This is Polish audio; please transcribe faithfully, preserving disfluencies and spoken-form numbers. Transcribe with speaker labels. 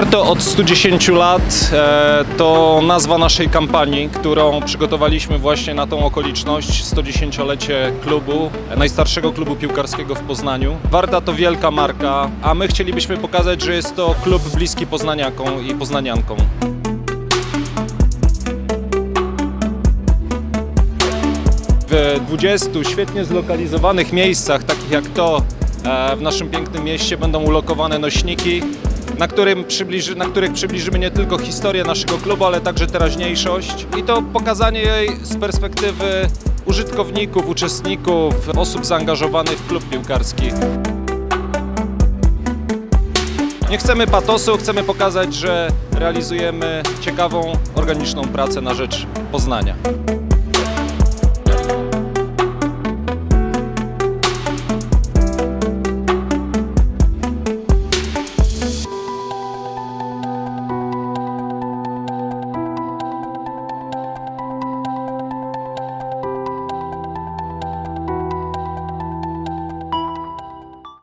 Speaker 1: Warto od stu dziesięciu lat to nazwa naszej kampanii, którą przygotowaliśmy właśnie na tą okoliczność, studziesięciolecie klubu, najstarszego klubu piłkarskiego w Poznaniu. Warta to wielka marka, a my chcielibyśmy pokazać, że jest to klub bliski poznaniakom i poznaniankom. W dwudziestu świetnie zlokalizowanych miejscach, takich jak to w naszym pięknym mieście, będą ulokowane nośniki, na, którym przybliży, na których przybliżymy nie tylko historię naszego klubu, ale także teraźniejszość i to pokazanie jej z perspektywy użytkowników, uczestników, osób zaangażowanych w klub piłkarski. Nie chcemy patosu, chcemy pokazać, że realizujemy ciekawą, organiczną pracę na rzecz Poznania.